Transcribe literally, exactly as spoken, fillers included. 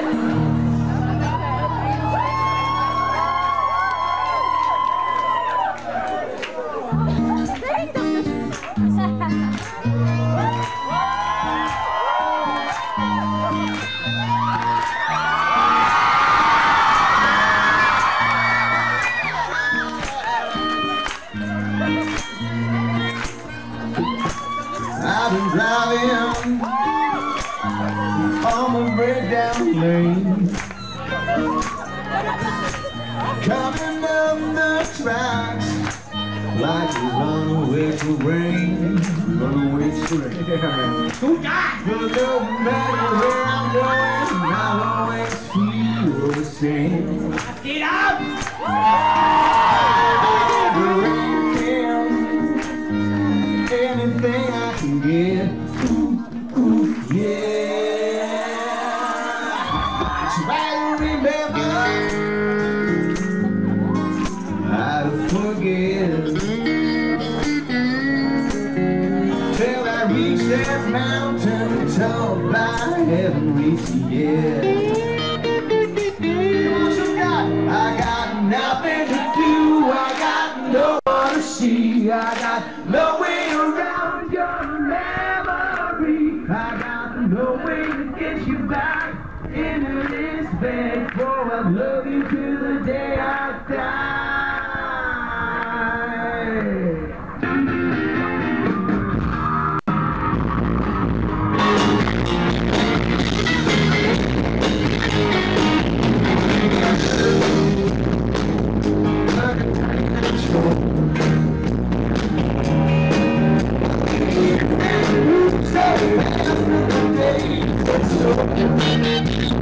I've been driving on the breakdown lane, coming up the tracks like a runaway train, runaway train. But no matter where I'm going, I'll always feel the same. Get up! Anything I can get, ooh, ooh, yeah. Try to remember how to forget till I reach that mountain top I haven't reached yet. I got nothing to do, I got no one to see, I got no way around your memory, I got no way to get you back into this bed. Oh, I'll love you till the day I die. So